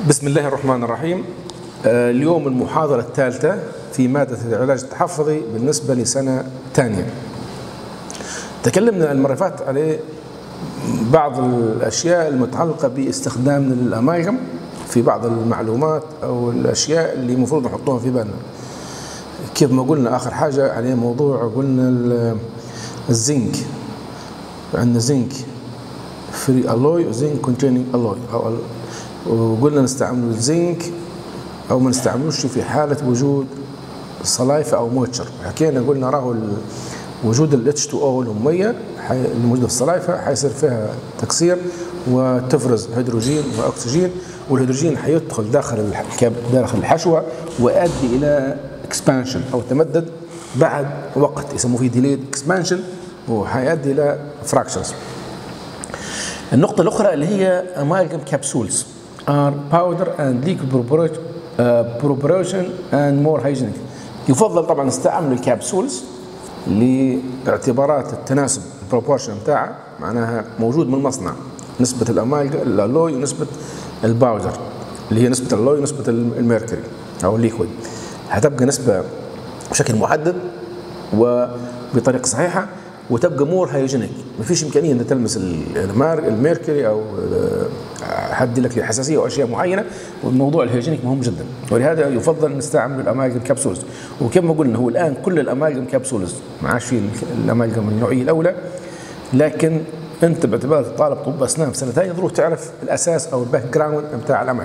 بسم الله الرحمن الرحيم. اليوم المحاضرة الثالثة في مادة العلاج التحفظي بالنسبة لسنة ثانية. تكلمنا المرة اللي فاتت على بعض الأشياء المتعلقة باستخدام الأمالغم في بعض المعلومات أو الأشياء اللي المفروض نحطوها في بالنا. كيف ما قلنا آخر حاجة عليه موضوع قلنا الزنك، عندنا زنك فري ألوي وزنك كونتيننج ألوي، وقلنا نستعمل الزنك أو ما نستعملوش في حالة وجود صلايفة أو موتشر. حكينا قلنا راهو وجود ال H2O الأمية الموجودة في الصلايفة حيصير فيها تكسير وتفرز هيدروجين وأكسجين، والهيدروجين حيدخل داخل الحشوة ويؤدي إلى اكسبانشن أو تمدد بعد وقت يسموه فيه ديليد اكسبانشن، وحيؤدي إلى فراكشرز. النقطة الأخرى اللي هي amalgam capsules are powder and liquid preparation and more hygienic. يفضل طبعا استعمل الكابسولز لاعتبارات التناسب البروبورشن بتاعها، معناها موجود من المصنع نسبة الألوي ونسبة الباودر اللي هي نسبة الألوي ونسبة الميركوري أو الليكويد، هتبقى نسبة بشكل محدد وبطريقة صحيحة وتبقى مور هايجينيك. ما فيش إمكانية أن تلمس الميركوري أو حد لك لحساسية أو أشياء معينة، والموضوع الهايجينيك مهم جدا، ولهذا يفضل نستعمل الأمالغم كابسولز. وكما قلنا هو الآن كل الأمالغم كابسولز، ما عادش في الأمالغم النوعية الأولى، لكن أنت باعتبارك طالب طب أسنان في سنة ثانية ضروري تعرف الأساس أو الباك جراوند بتاع الأمالغم.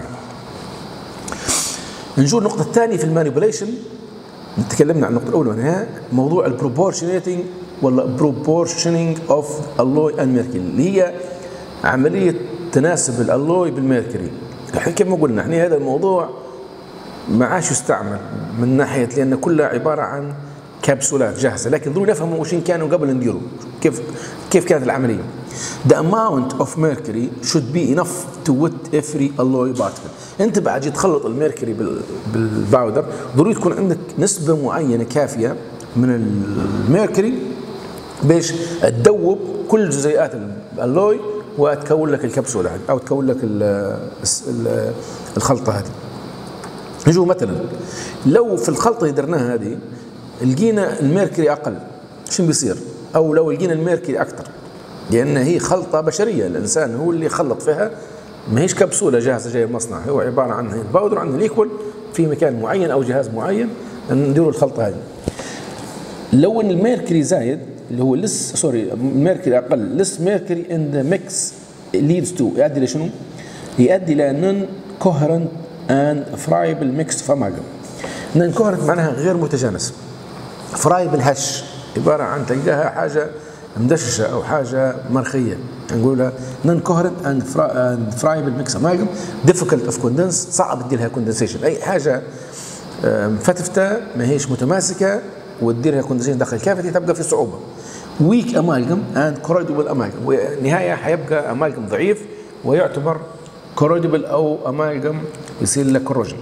نجول النقطة الثانية في المانيبوليشن. تكلمنا عن النقطة الأولى منها موضوع البروبورشنيتنج ولا بروبورشنينج اوف الوي اند ميركوري، اللي هي عملية تناسب الالوي بالميركوري. الحين كما قلنا احنا هذا الموضوع ما عادش يستعمل من ناحية لأن كلها عبارة عن كبسولات جاهزة، لكن ضروري نفهموا وش كانوا قبل نديروا كيف كانت العملية. The amount of mercury should be enough to wet every alloy particle. انت بعد جيت تخلط الميركوري بالباودر ضروري تكون عندك نسبة معينة كافية من الميركوري باش تدوب كل جزيئات الالوي وتكون لك الكبسولة هذه او تكون لك الخلطة هذه. نجو مثلا لو في الخلطة اللي درناها هذه لقينا الميركوري اقل، شنو بيصير؟ او لو لقينا الميركوري اكثر، لان هي خلطة بشرية، الانسان هو اللي يخلط فيها، ما هيش كبسولة جاهزة جاية من المصنع، هو عبارة عن الباودر عن ليكويد في مكان معين او جهاز معين نديروا الخلطة هذه. لو ان الميركوري زايد اللي هو الميركوري اقل، لس ميركوري ان ذا ميكس ليدز تو، يؤدي لشنو؟ يؤدي الى نون كوهرنت اند فرايبل ميكس اوف امالغم. نون كوهرنت معناها غير متجانس، فرايبل هش عباره عن تلقاها حاجه مدششه او حاجه مرخيه، نقولها نون كوهرنت اند فرايبل ميكس امالغم ديفيكولت اوف كوندنس، صعب تدير لها كوندنسيشن، اي حاجه مفتفته ما هيش متماسكه وتديرها كوندنسيشن داخل الكافيتي تبقى في صعوبه. ويك امالغم اند كورودبل امالغم، والنهايه حيبقى امالغم ضعيف ويعتبر كورودبل او امالغم يصير له كوروجن.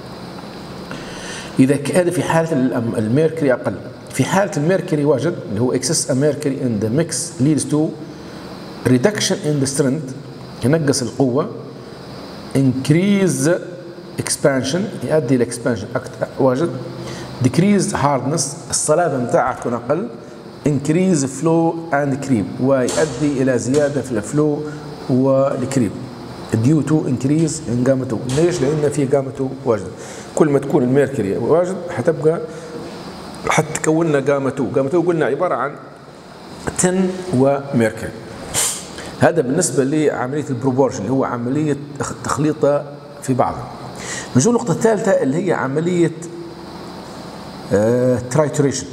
اذا هذا في حاله الميركوري اقل. في حاله الميركوري واجد اللي هو excess mercury in the mix leads to reduction in the strength، ينقص القوه، increase expansion يؤدي الى expansion اكثر واجد، decrease hardness الصلابه نتاعها تكون اقل، increase flow and creep ويؤدي الى زياده في الفلو والكريب due to increase in gamma 2. ليش؟ لان في gamma 2 واجد، كل ما تكون الميركوري واجد حتكون لنا gamma 2. gamma 2 قلنا عباره عن تن وميركوري. هذا بالنسبه لعمليه البروبورشن اللي هو عمليه تخليطه في بعضها. نجي النقطه الثالثه اللي هي عمليه ترايتوريشن.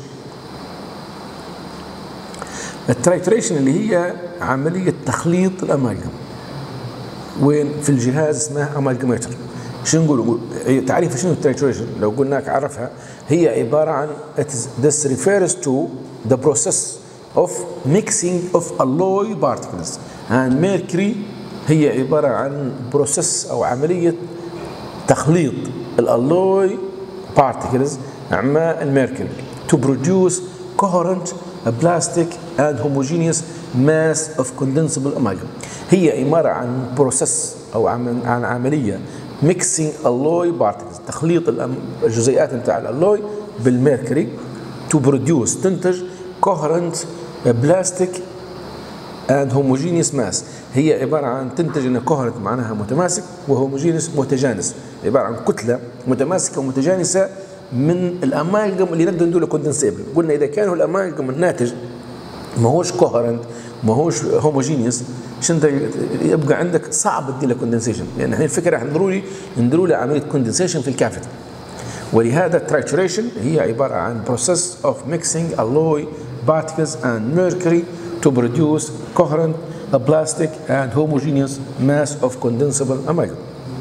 الترايتوريشن اللي هي عملية تخليط الأمالغم، وين في الجهاز اسمها أمالغميتر. شنو نقول؟ تعريف شنو الترايتوريشن؟ لو قلناك عرفها، هي عبارة عن this refers to the process of mixing of alloy particles and mercury. هي عبارة عن process أو عملية تخليط الالوي particles مع الميركوري to produce coherent plastic and homogeneous mass of condensable amalgam. هي عبارة عن بروسيس أو عن عملية mixing alloy particles، تخليط الجزيئات نتاع الالوي بالميركوري to produce تنتج coherent plastic and homogeneous mass. هي عبارة عن تنتج ان coherent معناها متماسك وهوموجينيوس متجانس، عبارة عن كتلة متماسكة ومتجانسة من الامالجم اللي نقدر ندير له كوندنسيبل. قلنا اذا كان الامالجم الناتج ما هوش كوهرنت ما هوش هوموجينيوس انت يبقى عندك صعب تدير له كوندنسيشن، لان احنا الفكره احنا نديروا له عمليه كوندنسيشن في الكافيتي. ولهذا ترايتوريشن هي عباره عن process of mixing alloy particles and mercury to produce coherent plastic and homogeneous mass of condensable amalgam.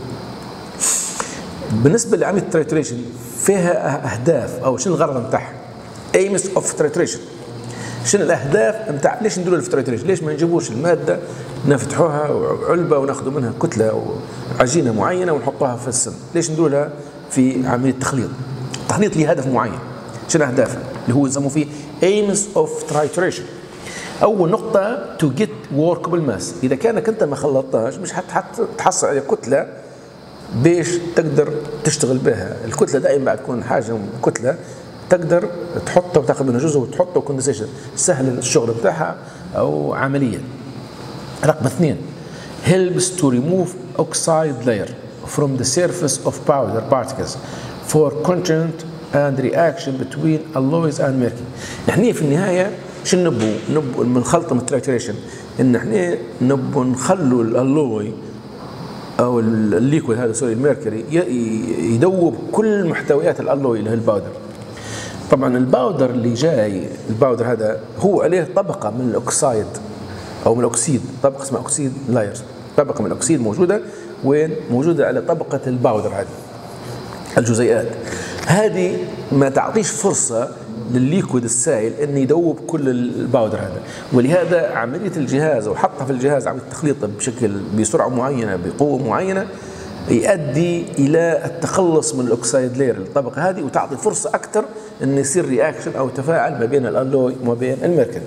بالنسبه لعمليه الترايتوريشن فيها اهداف او شنو الغرض نتاعها؟ aims of titration. شنو الاهداف نتاع ليش نديروا الترايتوريشن؟ ليش ما نجيبوش الماده نفتحوها علبه وناخذوا منها كتله او عجينه معينه ونحطها في السن؟ ليش نديروا لها في عمليه تخليط؟ تخليط لهدف معين. شنو اهدافه؟ اللي هو يسموه فيه aims of titration. اول نقطه to get workable mass. اذا كانك انت ما خلطتهاش مش حتحصل على كتله باش تقدر تشتغل بها. الكتله دائما بعد تكون حاجه كتله تقدر تحطها وتاخذ منها جزء وتحطه كوندنسيشن، سهل الشغل بتاعها او عمليا. رقم 2 helps to remove oxide layer from the surface of powder particles for conjunct and reaction between alloys and mercury. نحن في النهايه شنو نبو من خلطه من الترايتوريشن ان احنا نبو نخلوا الالوي او الليكويد هذا سوري الميركوري يذوب كل محتويات الالوي اللي هي الباودر. طبعا الباودر اللي جاي الباودر هذا هو عليه طبقه من الاكسايد او من الاكسيد، طبقه اسمها اكسيد لايرز، طبقه من الاكسيد موجوده وين؟ موجوده على طبقه الباودر هذه الجزيئات. هذه ما تعطيش فرصه للليكويد السائل ان يذوب كل الباودر هذا، ولهذا عمليه الجهاز او حطها في الجهاز عمليه تخليطه بسرعه معينه بقوه معينه يؤدي الى التخلص من الاكسايد لير الطبقه هذه وتعطي فرصه اكثر ان يصير رياكشن او تفاعل ما بين الالوي وما بين الميركوري.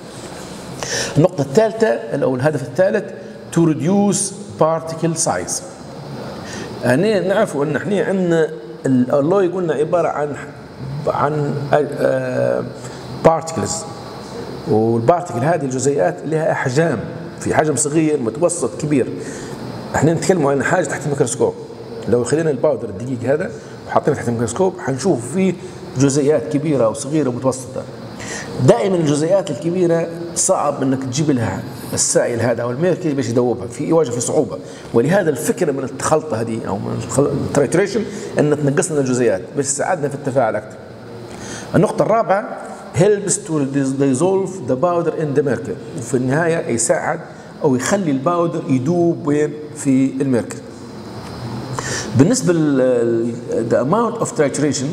النقطه الثالثه او الهدف الثالث to reduce particle size. يعني نعرفوا ان احنا عندنا الالوي قلنا عباره عن بارتكلز، والبارتكل هذه الجزيئات لها احجام، في حجم صغير متوسط كبير. احنا نتكلم عن حاجه تحت الميكروسكوب. لو خلينا الباودر الدقيق هذا وحطينا تحت الميكروسكوب حنشوف فيه جزيئات كبيره وصغيره ومتوسطه. دائما الجزيئات الكبيره صعب انك تجيب لها السائل هذا او الميركوري باش يذوبها، يواجه في صعوبه. ولهذا الفكره من الخلطه هذه او من الترايتوريشن ان تنقص لنا الجزيئات باش تساعدنا في التفاعل اكثر. النقطه الرابعه helps to dissolve the powder in the mercury. وفي النهايه يساعد او يخلي الباودر يدوب وين؟ في الميركوري. بالنسبه the amount of trituration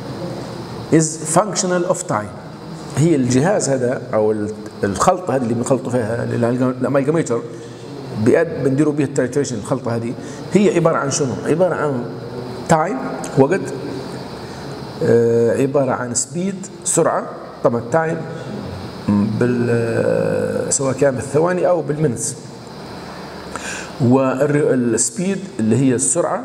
is functional of time. هي الجهاز هذا او الخلطه هذه اللي بنخلطوا فيها الامالجاميتر بنديروا بها الترايتوريشن. الخلطه هذه هي عباره عن شنو؟ عباره عن تايم وقت، عباره عن سبيد سرعه. طبعا التايم سواء كان بالثواني او بالمنتس، والسبيد اللي هي السرعه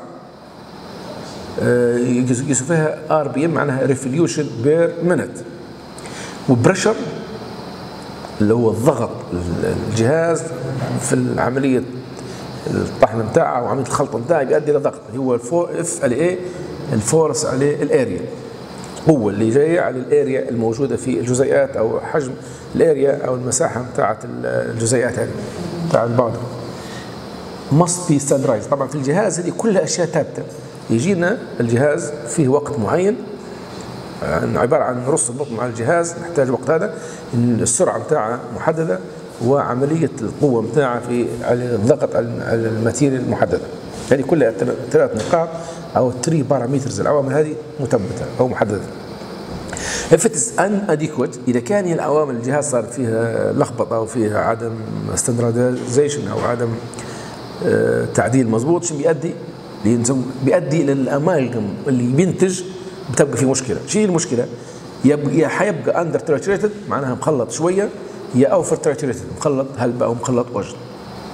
يقيسوا فيها ار بي ام معناها ريفوليوشن بير مينت، وبريشر اللي هو الضغط الجهاز في عمليه الطحن بتاعه او عمليه الخلط بتاعه بيؤدي الى ضغط، هو اف على ايه؟ الفورس على الاريا، هو اللي جاي على الاريا الموجوده في الجزيئات او حجم الاريا او المساحه بتاعت الجزيئات هذه بتاع الباودر. must be standardized. طبعا في الجهاز هذه كلها اشياء ثابته. يجينا الجهاز فيه وقت معين، عباره عن رص البطن مع الجهاز نحتاج الوقت هذا، السرعه بتاعها محدده، وعمليه القوه بتاعها في الضغط على الماتيريال محدده. هذه كلها 3 نقاط او 3 بارامترز، العوامل هذه مثبته او محدده. if it is inadequate، اذا كان هي العوامل الجهاز صار فيها لخبطه او فيها عدم ستاندردايزيشن او عدم تعديل مضبوط، شو بيؤدي الى الامالجم اللي بينتج بتبقى في مشكله. شيء المشكله؟ يا حيبقى اندر ترايتوريتد معناها مخلط شويه، يا اوفر ترايتوريتد مخلط هلبة او مخلط وجد.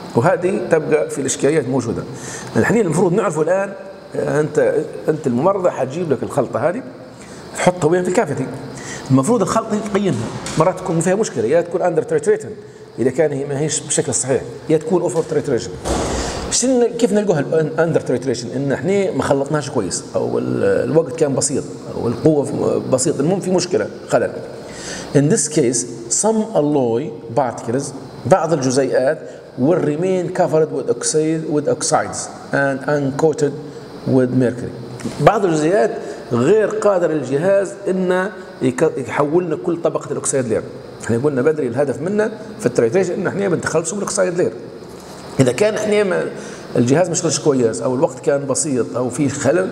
وهذه تبقى في الاشكاليات موجوده. الحين المفروض نعرفه الان، انت الممرضه حتجيب لك الخلطه هذه تحطها وين في الكافتي. المفروض الخلطه تقيمها، مرات تكون فيها مشكله، يا تكون اندر تريتريشن اذا كان هي ما هيش بالشكل الصحيح، يا تكون اوفر تريتريشن. كيف نلقوها الاندر تريتريشن؟ ان احنا ما خلطناش كويس، او الوقت كان بسيط، او القوه بسيطه، المهم في مشكله خلل. In this case some alloy particles، بعض الجزيئات will remain covered with oxides and uncoated with mercury. بعض الجزيئات غير قادر الجهاز انه يحول لنا كل طبقه الاكسيد لير. احنا قلنا بدري الهدف منا في التريتريشن ان احنا بنتخلصوا من الاكسيد لير. اذا كان احنا الجهاز ما اشتغلش كويس، او الوقت كان بسيط، او في خلل،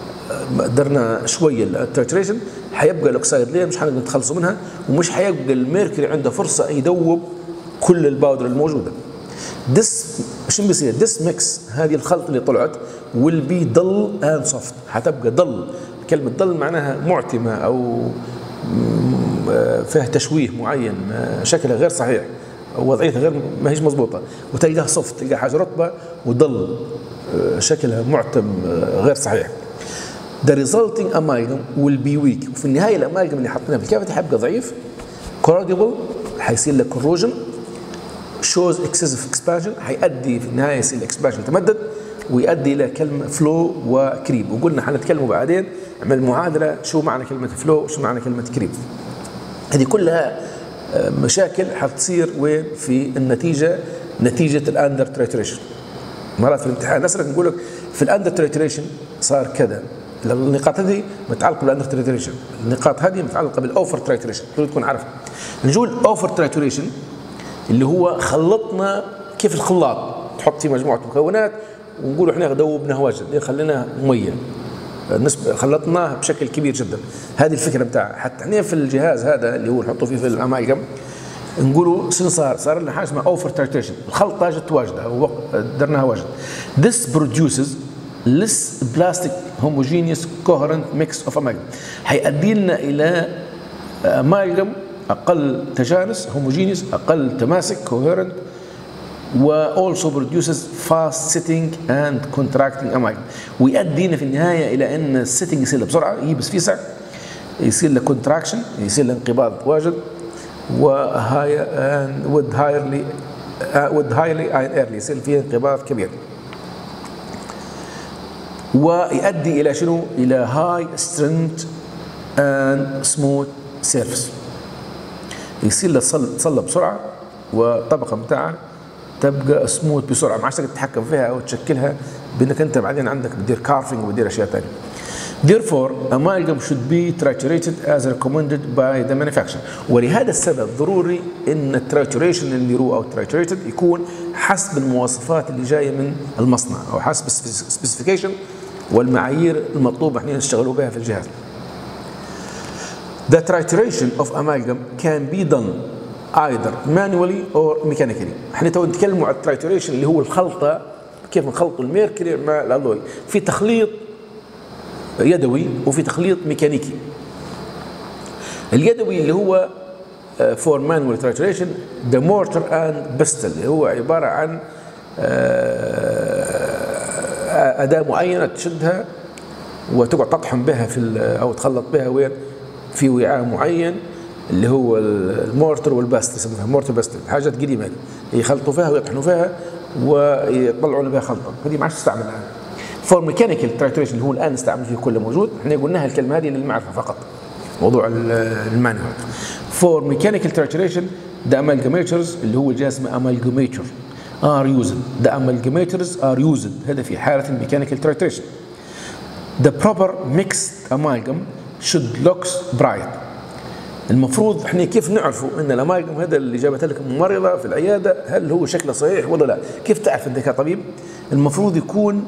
قدرنا شويه التريتريشن، حيبقى الاكسيد لير مش حنقدر نتخلصوا منها، ومش حيبقى الميركوري عنده فرصه يذوب كل الباودر الموجوده. شنو بيصير؟ this mix، هذه الخلط اللي طلعت will be dull and soft، حتبقى ضل. كلمه ضل معناها معتمه، او فيها تشويه معين، شكلها غير صحيح، او وضعيتها غير ما هيش مضبوطه، وتلقاها صفت، تلقى حاجه رطبه وضل، شكلها معتم غير صحيح. The resulting amalgam will be weak، وفي النهايه الامالجم اللي حطيناه في الكافيتي حيبقى ضعيف، corrodible، حيصير لك corrosion، shows excessive expansion، حيؤدي في النهايه يصير الاكسبانشن تمدد، ويؤدي الى كلمه فلو وكريب. وقلنا حنتكلموا بعدين عمل معادله شو معنى كلمه فلو وشو معنى كلمه كريب. هذه كلها مشاكل حتصير وين في النتيجه، نتيجه الاندر تريتريشن. مرات في الامتحان نسالك نقول لك في الاندر تريتريشن صار كذا، النقاط هذه متعلقه بالاندر تريتريشن، النقاط هذه متعلقه بالاوفر تريتريشن، تكون عارف. نقول اوفر تريتريشن اللي هو خلطنا كيف الخلاط تحط فيه مجموعه مكونات ونقول احنا ذوبناها واجد، خليناها ميه، نسبه خلطناها بشكل كبير جدا. هذه الفكره بتاعها. حتى احنا في الجهاز هذا اللي هو نحطه فيه في الامالجم نقولوا شنو صار لنا حاجه اسمها اوفر تريتريشن، الخلطه جت واجده او درناها واجد. This produces less plastic homogeneous coherent mix of amalgam، حيؤدي لنا الى امالجم اقل تجانس، هوموجينيوس، اقل تماسك، coherent، و also produces fast setting and contracting amalgam، ويؤدينا في النهايه الى ان السيتنج يصير بسرعه، يبس فيسع، يصير له كونتراكشن، يصير له انقباض واجد، وهاي with highly iron early، يصير فيه انقباض كبير، ويؤدي الى شنو؟ الى high strength and smooth surface، يصير له تصلب بسرعه، والطبقه بتاعها تبقى سموث بسرعه، ما عادش تقدر تتحكم فيها او تشكلها بانك انت بعدين عندك بتدير كارفنج وبتدير اشياء ثانيه. Therefore, amalgam should be triturated as recommended by the manufacturer. ولهذا السبب ضروري ان التريتوريشن اللي نديروه او التريتوريتد يكون حسب المواصفات اللي جايه من المصنع، او حسب السبيسيفيكيشن والمعايير المطلوبه احنا نشتغلوا بها في الجهاز. The trituration of amalgam can be done either manually or mechanically. احنا تو نتكلموا على التريتوريشن اللي هو الخلطه، كيف نخلط الميركوري مع الالوي، في تخليط يدوي وفي تخليط ميكانيكي. اليدوي اللي هو for manual trituration the mortar and pestle، اللي هو عباره عن اداه معينه تشدها وتقعد تطحن بها في او تخلط بها وين في وعاء معين، اللي هو المورتر والباست، يسموها مورتر باست، حاجات قديمه يخلطوا فيها ويطحنوا فيها ويطلعوا بها خلطه، هذه ما عادش تستعمل الان. فور ميكانيكال تريتوريشن اللي هو الان نستعمل فيه كله موجود، احنا قلناها الكلمه هذه للمعرفه فقط، موضوع المانيوال. فور ميكانيكال تريتوريشن the amalgamators اللي هو جهاز اسمه amalgamator are used. The amalgamators are used، هذا في حاله الميكانيكال تريتوريشن. The proper mixed amalgam should look bright. المفروض احنا كيف نعرفوا ان الامالجم هذا اللي جابته لك الممرضه في العياده هل هو شكله صحيح ولا لا؟ كيف تعرف انت كطبيب؟ المفروض يكون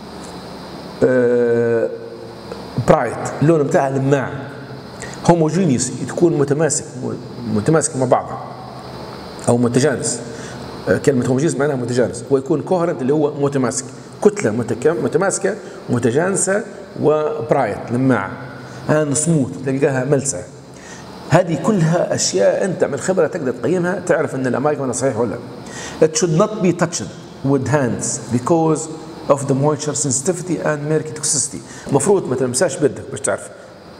برايت، اللون بتاعه لماع، هوموجينيوس، تكون متماسك مع بعضها او متجانس. كلمه هوموجينيوس معناها متجانس، ويكون كوهرنت اللي هو متماسك، كتله متماسكه متجانسه وبرايت لماعه، اند سموث تلقاها ملسه. هذه كلها اشياء انت من خبره تقدر تقيمها، تعرف ان الامالجم صحيح ولا لا. It should not be touched with hands because of the moisture sensitivity and mercury toxicity. المفروض ما تلمساش بيدك باش تعرف،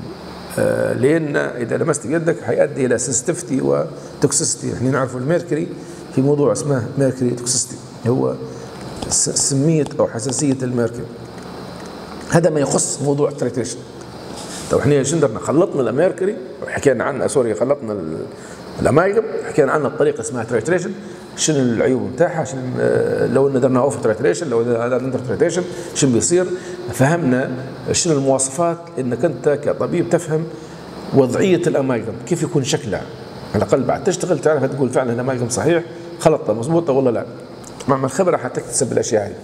لأن إذا لمست بيدك حيؤدي إلى sensitivity و toxicity. احنا نعرف الميركوري في موضوع اسمه mercury toxicity، هو سمية أو حساسية الميركوري. هذا ما يخص موضوع التريتريشن. طيب احنا شندرنا خلطنا الميركوري وحكينا عنه، سوري خلطنا الامالجم، حكينا عنه بطريقه اسمها تريتريشن، شنو العيوب نتاعها، شنو لو درنا اوف تريتريشن، لو درنا تريتريشن شنو بيصير، فهمنا شنو المواصفات انك انت كطبيب تفهم وضعيه الامالجم كيف يكون شكلها، على الاقل بعد تشتغل تعرف تقول فعلا الامالجم صحيح خلطه مضبوطه ولا لا، مع الخبره حتكتسب الاشياء هذه.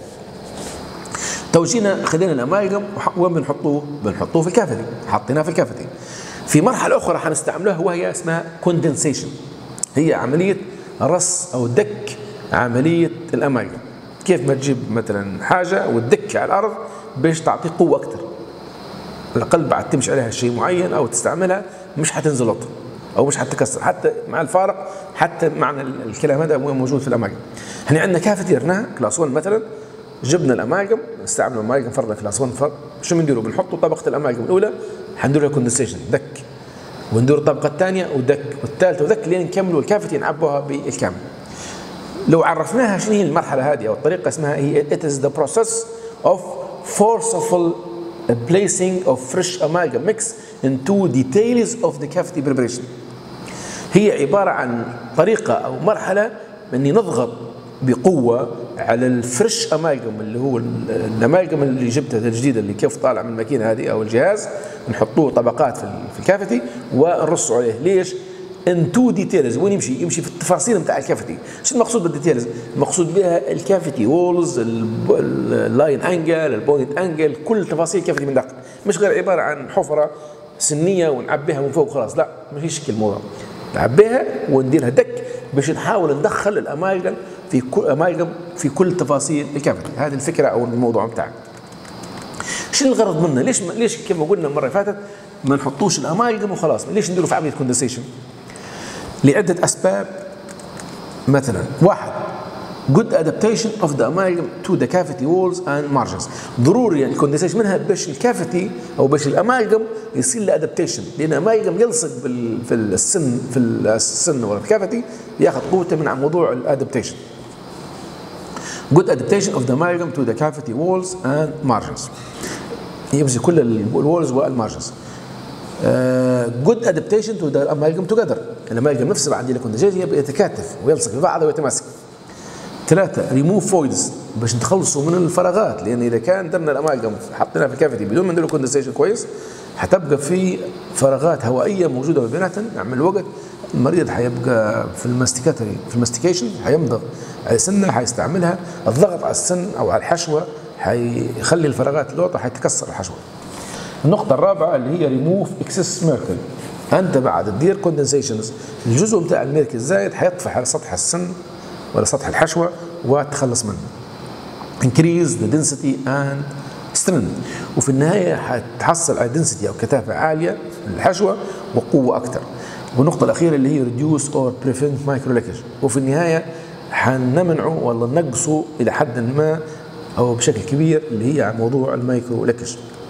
توجينا خلينا الامالجم وين بنحطوه؟ بنحطوه في الكافيتي، حطيناه في الكافيتي. في مرحله اخرى حنستعملها وهي اسمها كوندنسيشن، هي عمليه رص او دك عمليه الامالجم. كيف ما تجيب مثلا حاجه وتدك على الارض باش تعطي قوه اكثر، على الاقل بعد تمشي عليها شيء معين او تستعملها مش حتنزلط او مش حتكسر، حتى مع الفارق حتى معنى الكلام هذا موجود في الامالجم. احنا عندنا كافيتي درناها كلاس 1 مثلا، جبنا الامالجم، استعملوا الامالجم فرضا كلاس 1 فرض، شو بنديروا؟ بنحطوا طبقه الامالجم الاولى حندير لها كوندنسيشن دك، وندير الطبقه الثانيه ودك، والثالثه ودك لين نكملوا الكافيتي نعبوها بالكامل. لو عرفناها شنو هي المرحله هذه او الطريقه اسمها هي it is the process of forceful placing of fresh amalgam mix into details of the cavity preparation. هي عباره عن طريقه او مرحله اني نضغط بقوه على الفريش امالجم اللي هو الامالجم اللي جبتها الجديده اللي كيف طالع من الماكينه هذه او الجهاز، نحطوه طبقات في الكافيتي ونرصوا عليه. ليش؟ ان تو ديتيلز، وين يمشي في التفاصيل نتاع الكافيتي. شو المقصود بالديتيلز؟ المقصود بها الكافيتي وولز، اللاين انجل، البوينت انجل، كل تفاصيل الكافيتي من داخل، مش غير عباره عن حفره سنيه ونعبيها من فوق خلاص، لا ما فيش شكل الموضوع. نعبيها ونديرها دك باش نحاول ندخل الامالجم في كل تفاصيل الكافيتي. هذه الفكره او الموضوع بتاعك. شنو الغرض منه؟ ليش كما قلنا المره اللي فاتت ما نحطوش الامالجم وخلاص؟ ليش نديروا في عمليه كوندنسيشن؟ لعده اسباب. مثلا واحد، good adaptation of the amalgam to the cavity walls and margins. ضروري يعني الكوندنسيشن منها باش الكافيتي او باش الامالجم يصير له ادابتيشن، لان الامالجم يلصق في السن ولا الكافيتي ياخذ قوته من موضوع الادابتيشن. good adaptation of the amalgam to the cavity walls and margins، يمشي كل الوولز والمارجنز. good adaptation to the amalgam together، الامالجم نفسه بعد الكوندنسيشن يبقى يتكاتف ويلصق في بعضه ويتماسك. ثلاثة، ريموف فويدز، باش نتخلصوا من الفراغات، لان اذا كان درنا الامالجم حطيناها في الكافيتي بدون ما ندير كوندنسيشن كويس حتبقى في فراغات هوائيه موجوده ما بيناتهم. مع الوقت المريض حيبقى في الماستيكيشن حيمضغ سنه حيستعملها، الضغط على السن او على الحشوه حيخلي الفراغات لوطه حيتكسر الحشوه. النقطه الرابعه اللي هي ريموف اكسس ميركل، انت بعد تدير كوندنسيشنز الجزء بتاع الميركل الزايد حيطفح على سطح السن ولا سطح الحشوه وتخلص منه. increase the density and strength، وفي النهايه حتحصل على density او كثافه عاليه للحشوه وقوه اكثر. والنقطه الاخيره اللي هي reduce or prevent micro leakage، وفي النهايه حنمنعه ولا نقصه الى حد ما او بشكل كبير اللي هي موضوع المايكرو ليكج.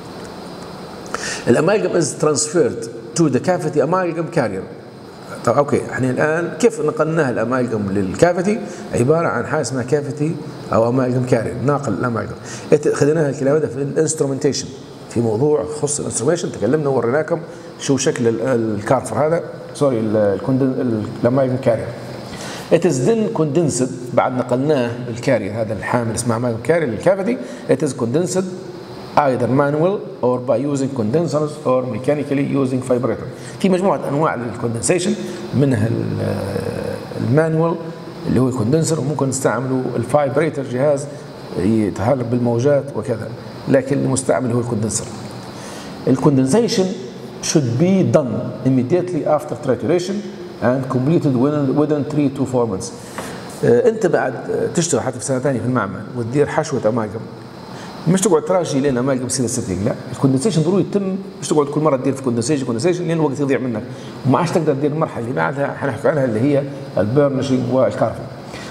الامالجم is transferred to the cavity amalgam carrier. طب اوكي، احنا الان كيف نقلناها الامالجم للكافيتي؟ عباره عن حاجه اسمها كافيتي او امالجم كارير، ناقل الامالجم. خذيناها الكلام هذا في الانسترومنتيشن، في موضوع يخص الانسترومنتيشن تكلمنا ووريناكم شو شكل الكارفر هذا، سوري الامالجم كارير. It is then condensed، بعد نقلناه بالكارير هذا الحامل اسمه امالجم كارير للكافيتي. It is condensed either manual or by using condensers or mechanically using vibrator. في مجموعة أنواع للكوندنسيشن، منها المانوال اللي هو الكوندنسر، وممكن نستعملوا الفايبريتر جهاز يتهرب بالموجات وكذا، لكن المستعمل هو الكوندنسر. الكوندنسيشن should be done immediately after trituration and completed within 3 to 4 months. أنت بعد تشتغل حتى في سنة ثانية في المعمل وتدير حشوة أمالجم، مش تقعد تراجي لين امالجم يصير سيتنج، لا الكوندنسيشن ضروري يتم، مش تقعد كل مره تدير في كوندنسيشن لين الوقت يضيع منك وما عادش تقدر تدير المرحله اللي بعدها حنحكي عنها اللي هي البيرنشنج والكارفنج.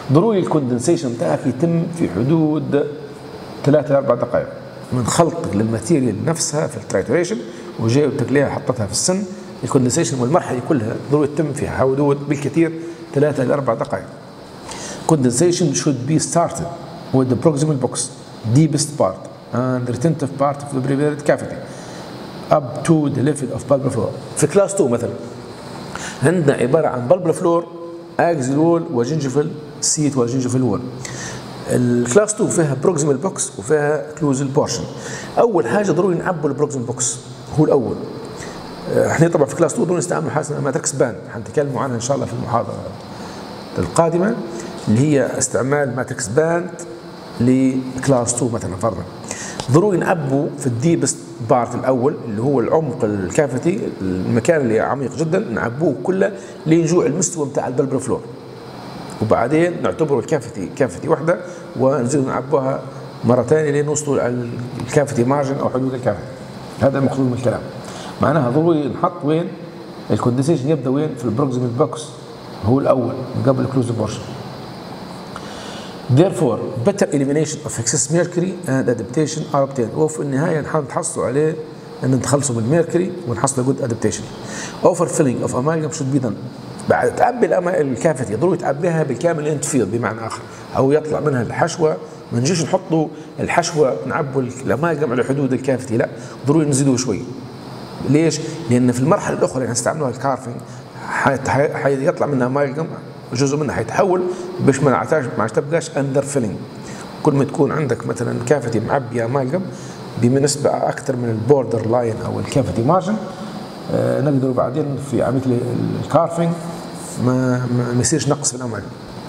ضروري الكوندنسيشن بتاعك يتم في حدود 3 ل 4 دقائق من خلطك للماتيريال نفسها في الترايتوريشن وجاي وتقليها حطتها في السن. الكوندنسيشن والمرحله كلها ضروري تتم في حدود بالكثير 3 ل 4 دقائق. Condensation should be started with the proximal box, deepest part and retentive part of the prepared cavity up to the level of bulbar floor. في كلاس 2 مثلا عندنا عباره عن bulbar floor, axial wall وجنجفل سيت وجنجفل وول. الكلاس 2 فيها بروكسيمال بوكس وفيها كلوزال بورشن. اول حاجه ضروري نعبوا البروكسيمال بوكس هو الاول. احنا طبعا في كلاس 2 ضروري نستعمل حاجه اسمها ماتريكس باند، حنتكلموا عنها ان شاء الله في المحاضره القادمه اللي هي استعمال ماتريكس باند لكلاس 2 مثلا فرضا. ضروري نعبوا في الديبست بارت الاول اللي هو العمق الكافيتي، المكان اللي عميق جدا نعبوه كله لنجوع المستوى بتاع البلبر فلور، وبعدين نعتبره كافيتي واحده ونزيد نعبوها مره ثانيه لين نوصلوا على الكافيتي مارجن او حدود الكافيتي. هذا المقصود من الكلام. معناها ضروري نحط وين الكوندنسيشن يبدا وين في البروكسيمال بوكس هو الاول قبل الكلوزيف بورشن. Therefore, better elimination of excess mercury and adaptation are obtained. وفي النهايه نحصلوا عليه ان نتخلصوا من الميركوري ونحصلوا good adaptation. Overfilling of amalgam should be done. بعد تعبي الكافيتي ضروري تعبيها بالكامل لين تفيض بمعنى اخر او يطلع منها الحشوه. ما نجيش نحطوا الحشوه نعبوا الامالجم على حدود الكافيتي، لا ضروري نزيدوه شوي. ليش؟ لان في المرحله الاخرى اللي هنستعملوها الكارفنج حيطلع منها امالجم، جزء منها حيتحول باش ما تبقاش اندر فيلينج. كل ما تكون عندك مثلا كافيتي معبيه امالجم بنسبه اكثر من البوردر لاين او الكافيتي مارجن، نقدر بعدين في عمليه الكارفنج ما يصيرش نقص في الامالجم.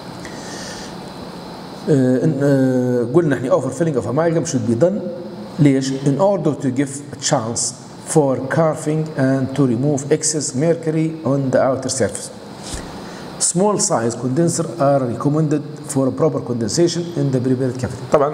قلنا احنا اوفر فيلينج اوف امالجم should be done. ليش؟ in order to give a chance for carving and to remove excess mercury on the outer surface. Small size condenser are recommended for a proper condensation in the prepared cavity. طبعا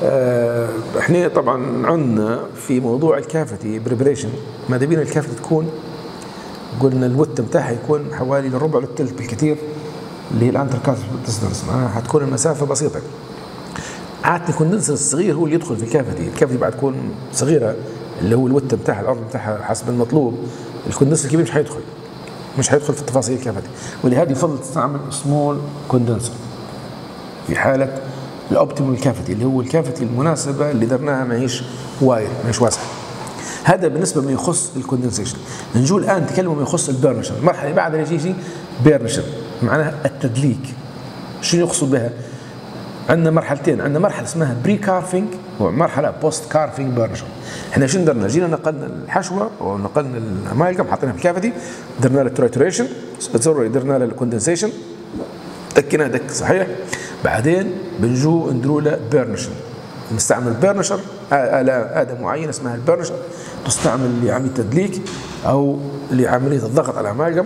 احنا طبعا عندنا في موضوع الكافيتي بريبريشن ماذا بينا الكافيتي تكون قلنا الوت بتاعها يكون حوالي الربع للثلث بالكثير اللي هي الانتركات ديستنس، معناها حتكون المسافه بسيطه. عاده الكوندنسر الصغير هو اللي يدخل في الكافيتي بعد تكون صغيره اللي هو الوت بتاعها الارض بتاعها حسب المطلوب. الكوندنسر الكبير مش حيدخل في التفاصيل الكافيتي، ولهذا يفضل تستعمل سمول كوندنسر في حاله الاوبتيمال كافيتي اللي هو الكافيتي المناسبه اللي درناها ماهيش وايد ماهيش واسعه. هذا بالنسبه ما يخص الكوندنسيشن. نجول الان نتكلم ما يخص البيرنشر. المرحله اللي بعدها يجي بيرنشر معناها التدليك. شنو يقصد بها؟ عندنا مرحلتين، عندنا مرحله اسمها بري كارفينج ومرحله بوست كارفينج بيرنشر. احنا شنو درنا؟ جينا نقلنا الحشوه او نقلنا الامالجم حطيناها في الكافيتي، درنا له ترايتوريشن، درنا له الكوندنسيشن، دكيناه دك صحيح. بعدين بنجو نديروا له بيرنشر. نستعمل بيرنشر آلة معينة اسمها البيرنشر تستعمل لعملية تدليك أو لعملية الضغط على الأمالجم،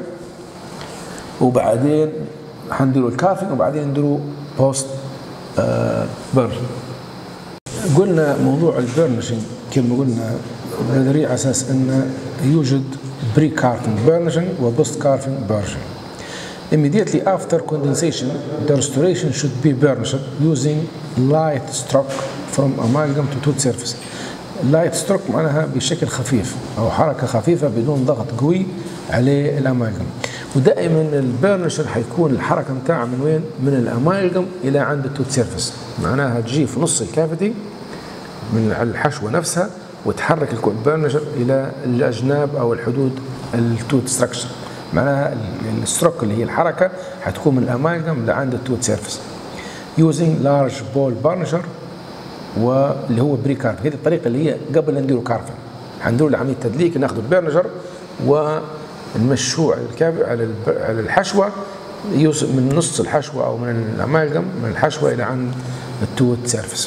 وبعدين حنديروا الكارفينج وبعدين نديروا بوست بيرنشر. قلنا موضوع البيرنشنج كما قلنا نظري على أساس أن يوجد بري كارفينج بيرنشنج وبوست كارفينج بيرنشنج. Immediately after condensation, the restoration should be burnished using light stroke from amalgam to tooth surface. light stroke معناها بشكل خفيف أو حركة خفيفة بدون ضغط قوي على الأمالجم. ودائما البيرنشر حيكون الحركة متاعها من وين؟ من الأمالجم إلى عند التوت سيرفيس، معناها تجي في نص الكافيتي من الحشوة نفسها وتحرك البيرنشر إلى الأجناب أو الحدود التوت ستراكشر. معناها الستروك اللي هي الحركه حتكون من الامالجم لعند التوت سيرفيس يوزنج لارج بول بارنشر واللي هو بري كارف. هذه الطريقه اللي هي قبل لا نديروا كارفنج حنديروا عمليه تدليك، ناخذ البرنجر ونمشوه على الحشوه من نص الحشوه او من الامالجم من الحشوه الى عند التوت سيرفيس.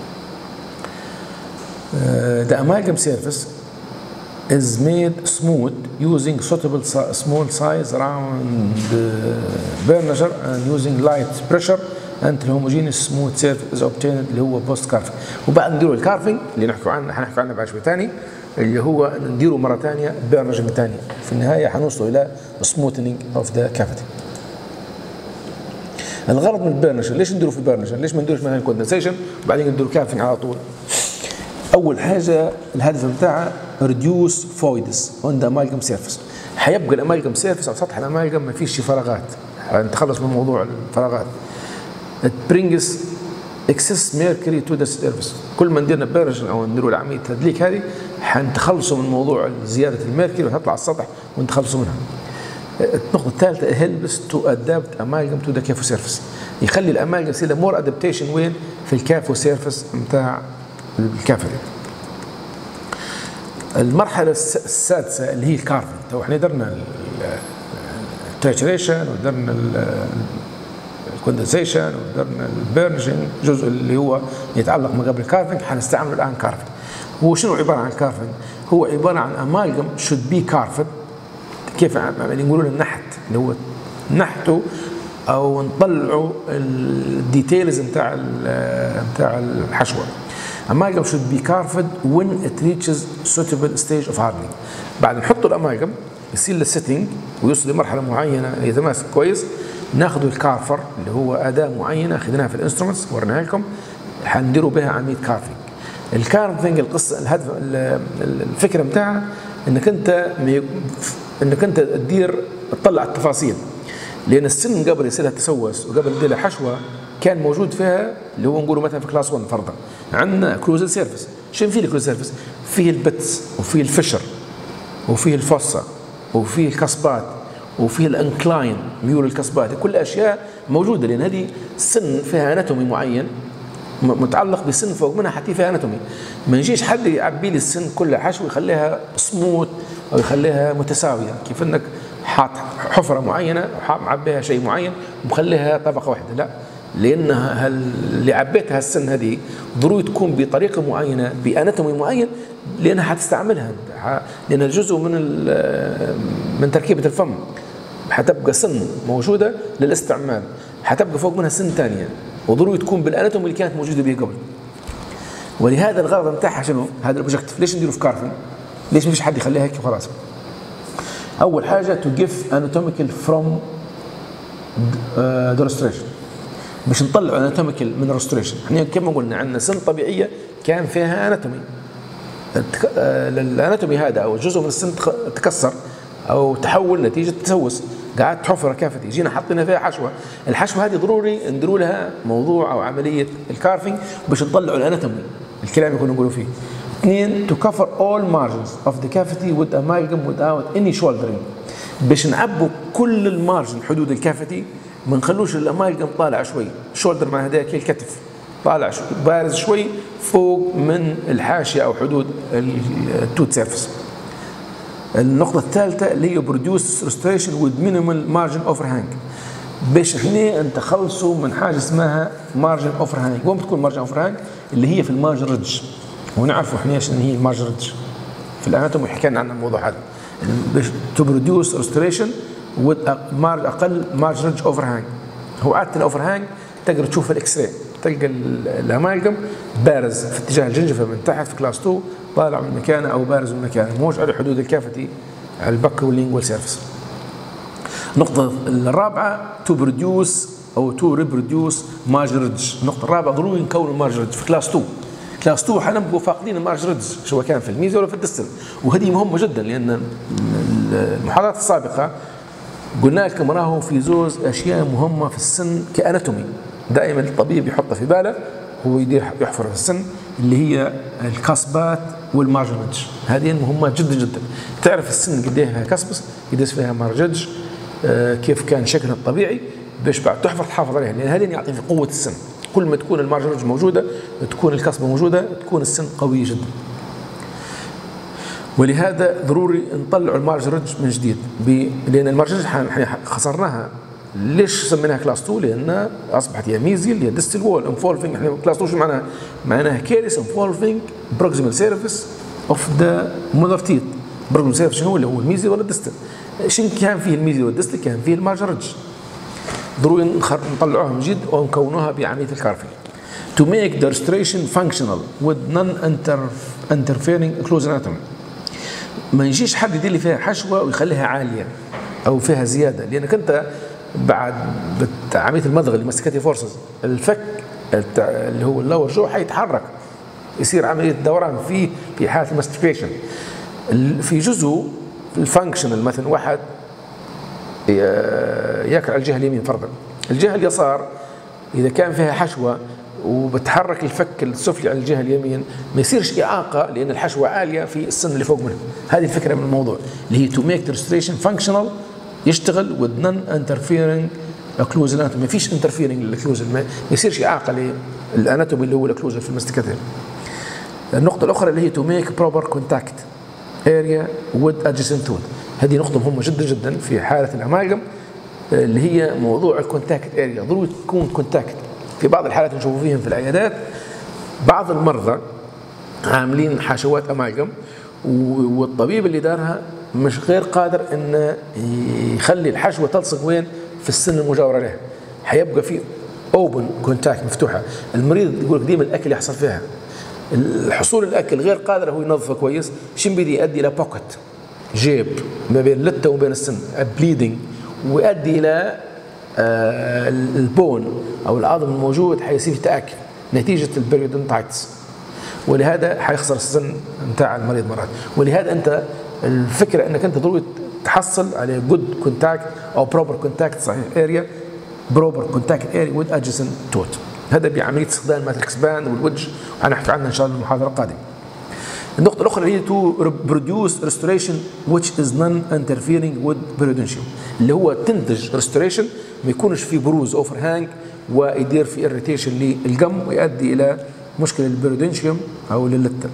The amalgam surface is made smooth using suitable small size round burnisher and using light pressure until homogeneous smooth surface is obtained اللي هو post carving. وبعد نديروا الكارفينج اللي حنحكوا عنه بعد شوي ثاني اللي هو نديروا مره ثانيه بيرنشنج ثاني. في النهايه حنوصلوا الى smoothing of the cavity. الغرض من البرنشن، ليش نديروا في البرنشن؟ ليش ما نديروش مثلا كوندنسيشن وبعدين نديروا كافينج على طول؟ اول حاجه الهدف بتاعها ريديوس فويدز اون ذا امالجم سيرفيس، حيبقى الامالجم سيرفيس او سطح الامالجم ما فيش فراغات، نتخلص من موضوع الفراغات. it brings excess mercury to the surface، كل ما ندير برنشن او نديروا العمليه التدليك هذه حنتخلصوا من موضوع زياده الميركوري وتطلع على السطح ونتخلصوا منها. النقطة الثالثة helps to adapt amalgam to the CAFO surface، يخلي الامالجم يصير له more adaptation وين؟ في الكافو سيرفيس نتاع الكافيتي. المرحلة السادسة اللي هي الكارفنج، تو احنا درنا التريتشريشن ودرنا الكوندنسيشن ودرنا البرنشنج، الجزء اللي هو يتعلق ما قبل الكارفنج حنستعمل الآن كارفنج. هو شنو عبارة عن كارفنج؟ هو عبارة عن امالجم should be carved، كيف يقولون النحت، اللي هو نحته او نطلعوا الديتيلز نتاع الحشوه. amalgam should be carved when it reaches suitable stage of hardening. بعد نحطوا الامالجم يصير له سيتنج ويوصل لمرحله معينه يتماسك كويس، ناخذ الكارفر اللي هو اداه معينه اخذناها في الانسترومنتس وريناها لكم، حنديروا بها عمليه كارفنج. الكارفنج القصه الهدف الفكره بتاعها انك انت تدير تطلع التفاصيل، لان السن قبل يصير لها تسوس وقبل يدير لها حشوه كان موجود فيها اللي هو نقوله مثلا في كلاس 1 فرضا عندنا كروزل سيرفيس. شنو فيه الكروزل سيرفيس؟ فيه البتس وفيه الفشر وفيه الفصه وفيه الكسبات وفيه الانكلاين ميول الكسبات، كل اشياء موجوده، لان هذه سن فيها اناتومي معين متعلق بسن فوق منها حتى فيها اناتومي. ما يجيش حد يعبي لي السن كلها حشو ويخليها سموث او يخليها متساويه، كيف انك حاط حفره معينه معبيها شيء معين ومخليها طبقه واحده، لا، لانها اللي عبيتها السن هذه ضروري تكون بطريقه معينه باناتومي معين، لانها حتستعملها، لان جزء من تركيبه الفم حتبقى سن موجوده للاستعمال، حتبقى فوق منها سن ثانيه وضروري تكون بالاناتومي اللي كانت موجوده به قبل. ولهذا الغرض نتاعها شنو؟ هذا الاوبجكتيف. ليش نديروا في كارفنج؟ ليش ما فيش حد يخليها هيك وخلاص؟ اول حاجه تو جيف اناتوميكال فروم دورستريشن، باش نطلعوا اناتوميكال من الرستريشن. احنا كما قلنا عندنا سن طبيعيه كان فيها اناتومي، الاناتومي هذا او جزء من السن تكسر او تحول نتيجه تسوس، قعدت حفره كافه جينا حطينا فيها حشوه، الحشوه هذه ضروري نديروا لها موضوع او عمليه الكارفنج باش نطلعوا الاناتومي، الكلام اللي كنا نقولوا فيه. اثنين، to cover all margins of the cavity with amalgam without any shouldering، باش نعبوا كل المارجن حدود الكافيتي، ما نخلوش الامالجم طالع شوي، شولدر مع هذاك الكتف طالع شوي بارز شوي فوق من الحاشيه او حدود التوت سيرفيس. النقطه الثالثه اللي هي بروديوس ريستوريشن with minimal margin overhang، باش احنا نتخلصوا من حاجه اسمها مارجن اوفر هانج. وين بتكون مارجن اوفر هانج؟ اللي هي في المارجن ريدج، ونعرفوا احنا ايش هي المارجن ريدج في الاناتومي، حكينا عن الموضوع هذا. باش تو بروديوس ريستوريشن with اقل مارجن ريدج اوفر هانج. هو عاده الاوفر هانج تقدر تشوف الاكس راي تلقى الامالجم بارز في اتجاه الجنجفه من تحت في كلاس 2 طالع من مكانه او بارز من مكانه، موش على حدود الكافتي على البك واللينجوال سيرفيس. النقطة الرابعة تو بروديوس أو تو ريبروديوس مارجن ريدج. النقطة الرابعة ضروري نكون المارجن ريدج في كلاس 2. كلاس 2 حنبقوا فاقدين المارجن ريدج سواء كان في الميزة ولا في الدستل، وهذه مهمة جدا لأن المحاضرات السابقة قلنا لكم راهو في زوز أشياء مهمة في السن كأناتومي، دائما الطبيب يحطها في باله هو يدير يحفر في السن، اللي هي الكسبات والمارجن ريدج. هذه مهمات جدا جدا، تعرف السن قد ايه فيها كسبس قديش فيها مارجن ريدج، كيف كان شكلها الطبيعي، باش بعد تحفر تحافظ عليها، لان هذه يعطي في قوه السن. كل ما تكون المارجن ريدج موجوده، تكون الكسبه موجوده، تكون السن قوي جدا. ولهذا ضروري نطلعوا المارجن ريدج من جديد، لان المارجن ريدج خسرناها. ليش سميناها كلاس 2؟ لان اصبحت هي ميزيل، هي ديستال وول انفولفينج. احنا كلاس 2 شو معناها؟ معناها كيريس انفولفينج بروكسيمال سيرفيس اوف ذا مولر تيث. بروكسيمال سيرفيس شنو اللي هو الميزيل ولا الديستال؟ شنو كان فيه الميزيل والديستال؟ كان فيه المارجن ريدج. ضروري نطلعوها من جديد ونكونوها بعمليه الكارفينج. To make the restoration functional with non-interfering occlusal anatomy. ما يجيش حد يدير لي فيها حشوه ويخليها عاليه او فيها زياده، لانك انت بعد عمليه المضغ اللي ماسكتي فورسز الفك اللي هو اللور جو حيتحرك، يصير عمليه دوران فيه في حاله الماستيبيشن. في جزء الفانكشنال مثلا واحد ياكل على الجهه اليمين فرضا، الجهه اليسار اذا كان فيها حشوه وبتحرك الفك السفلي على الجهه اليمين ما يصيرش اعاقه لان الحشوه عاليه في السن اللي فوق منها. هذه الفكره من الموضوع اللي هي تو ميك ريستوريشن فانكشنال، يشتغل with non interfering occlusal anatomy، ما فيش interfering للاكلوزال، ما يصيرش اعاقه للاناتومي اللي هو الاكلوزال في الماستيكاتير. النقطه الاخرى اللي هي تو ميك بروبر كونتاكت اريا with adjacent tooth، هذه نقطه مهمه جدا جدا في حاله الامالجم اللي هي موضوع الكونتاكت اريا، ضروري تكون كونتاكت. في بعض الحالات نشوفوا فيهم في العيادات بعض المرضى عاملين حشوات امالجم والطبيب اللي دارها مش غير قادر انه يخلي الحشوه تلصق وين في السن المجاوره له، حيبقى في اوبن كونتاكت مفتوحه. المريض يقول ديما الاكل يحصل فيها الحصول الاكل غير قادر هو ينظفه كويس، شن بدي يؤدي الى بوكت جيب ما بين اللثه وبين السن بليدنج، ويؤدي الى البون او العظم الموجود حيصير تاكل نتيجه البريودونتايتس، ولهذا حيخسر السن بتاع المريض مرات. ولهذا انت الفكره انك انت ضروري تحصل على جود كونتاكت او بروبر كونتاكت صحيح اريا، بروبر كونتاكت اريا وذ ادجسنت توت. هذا بعمليه استخدام الماتريكس باند والوجه هنحكي عنها ان شاء الله المحاضره القادمه. النقطه الاخرى هي تو بروديوس ريستوريشن which is non interfering with periodontium، اللي هو تنتج ريستوريشن ما يكونش في بروز اوفر هانج ويدير في اريتيشن للجم ويؤدي الى مشكله للبيرودونشيوم او للثه.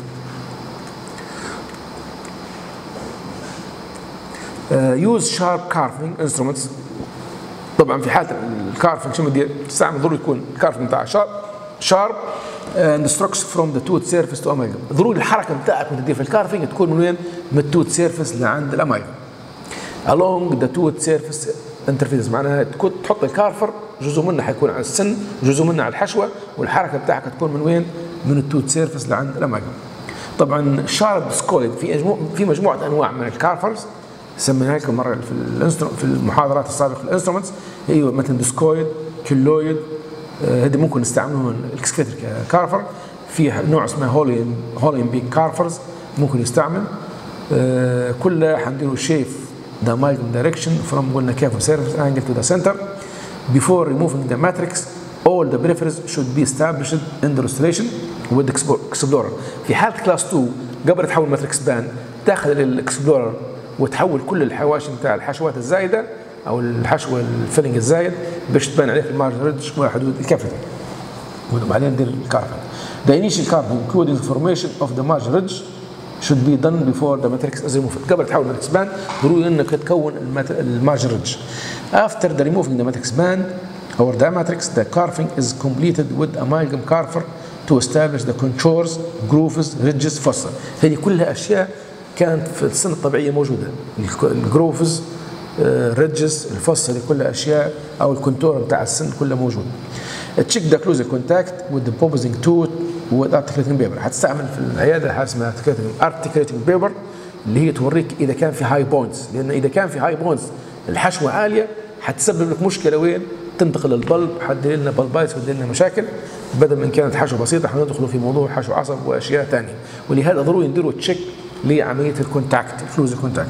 يوز شارب كارفنج انسترومنتس، طبعا في حاله الكارفنج شو بدي تستعمل ضروري يكون الكارفنج بتاعها شارب and structure from the tooth surface to amalgam. ضروري الحركه بتاعك وانت تدير في الكارفنج تكون من وين؟ من التوت سيرفيس لعند الامالجم. along the tooth surface interface، معناها تحط الكارفر جزء منه حيكون على السن جزء منه على الحشوه، والحركه بتاعك تكون من وين؟ من التوت سيرفيس لعند الامالجم. طبعا شارب سكويد في مجموعه انواع من الكارفرز سميناها لكم مره في المحاضرات السابقه في الانسترومنتس، هي مثلا ديسكويد كيلويد، هذه ممكن نستعملهم الاكسكافيتر كارفر. في نوع اسمه هولين بين كارفرز ممكن يستعمل، كلها حنديروا شيف the amalgam direction from قلنا كيف surface angle to the center. Before removing the matrix all the peripheries should be established in the restoration with the explorer. في حالة كلاس 2 قبل تحول ماتريكس بان تاخذ الاكسبلورر وتحول كل الحواشي بتاع الحشوات الزايده او الحشوه الفيلنج الزايد باش تبان عليه في المارجن ريدج وحدود الكافيتي، وبعدين ندير الكارفنج. The initial carving including the formation of the margin ridge should be done before the matrix is removed. قبل تحول الماتريكس بان ضروري انك تكون المارجن ريدج. After the removing the matrix band or the matrix, the carving is completed with amalgam carver to establish the contours, grooves, ridges, fossa. هذه كلها اشياء كانت في السن الطبيعيه موجوده، الجروفز ريدجز الفص، هذه كلها اشياء او الكونتور بتاع السن كله موجود. تشيك ذا كلوز كونتاكت وذ ذا بوبزنج توت وذ ارتكليتنج بيبر، حتستعمل في العياده حاجه اسمها ارتكليتنج بيبر اللي هي توريك اذا كان في هاي بونز، لان اذا كان في هاي بونز الحشوه عاليه حتسبب لك مشكله وين؟ تنتقل للبلب، حتدير لنا بلبايتس وتدير لنا مشاكل، بدل من كانت حشوه بسيطه حندخلوا في موضوع حشو عصب واشياء ثانيه، ولهذا ضروري نديروا تشيك لعمليه الكونتاكت الكلوز كونتاكت.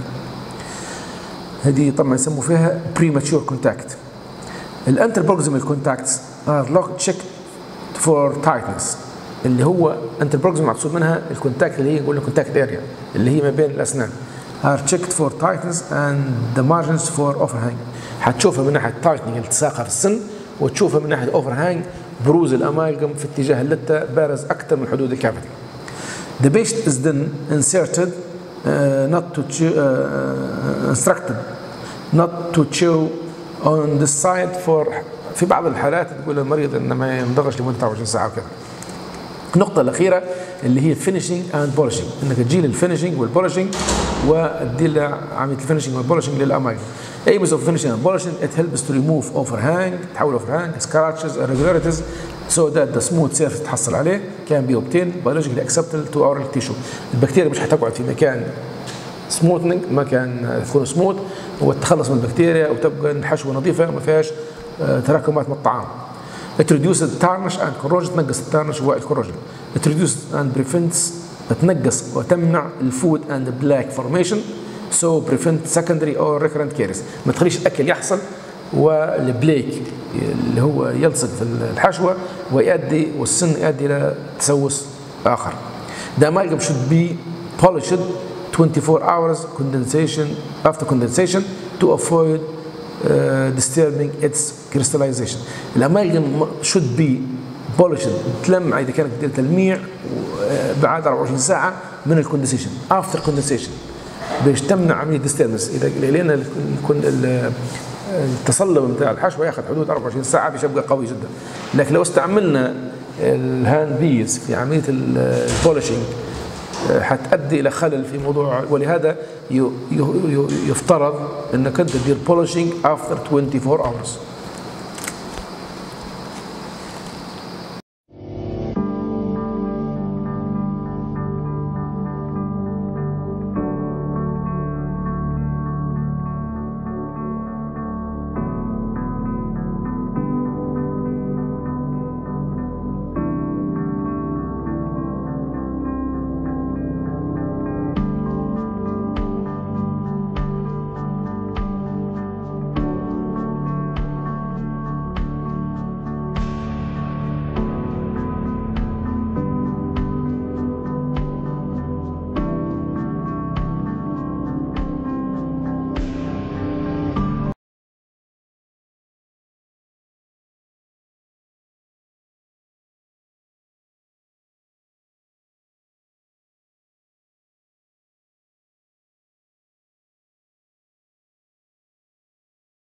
هذه طبعا يسموا فيها بريماتشور كونتاكت. الانتر بروكسيمال كونتاكتس ار لوك تشيك فور تايتنس، اللي هو انتر بروكسيمال مقصود منها الكونتاكت اللي هي نقول كونتاكت اريا اللي هي ما بين الاسنان. ار تشيكت فور تايتنس اند ذا مارجنز فور اوفر هانج، حتشوفها من ناحيه تايتنج التصاقها في السن، وتشوفها من ناحيه اوفر هانج بروز الامالجم في اتجاه اللثه بارز اكثر من حدود الكافيتي. The patient is then inserted not to chew, instructed not to chew on this side for. في بعض الحالات تقول المريض انه ما يمضغش لمده 24 ساعه وكذا. النقطة الأخيرة اللي هي finishing and polishing، انك تجي للفينشنج والبولشنج وتدير عملية الفينشنج والبولشنج للأماكن. Aims of finishing and polishing it helps to remove overhang، تحول overhang, scratches, irregularities so that the smooth surface تحصل عليه can be obtained biologically acceptable to oral tissue. البكتيريا مش حتقعد في مكان سموثنينج، ما كان يكون سموث، والتخلص من البكتيريا وتبقى الحشوه نظيفه ما فيهاش تراكمات من الطعام. It reduces tarnish and corrosion، تنقص التارنش والكوروجن. It reduces and prevents، تنقص وتمنع الفود and black formation، so prevent secondary or recurrent caries. ما تخليش اكل يحصل والبليك اللي هو يلصق في الحشوه ويؤدي والسن يؤدي الى تسوس اخر. The amalgam should be polished 24 hours after condensation to avoid disturbing its crystallization. الامالجم should be polished، تلمع اذا كانت تلميع بعد 24 ساعه من الكوندنسيشن after condensation باش تمنع عمليه disturbance. اذا لقينا التصلب بتاع الحشوه ياخذ حدود 24 ساعه باش يبقى قوي جدا. لكن لو استعملنا الهاند بيز في عمليه البولشنج حتؤدي الى خلل في موضوع، ولهذا يفترض انك انت تدير بولشنج after 24 hours.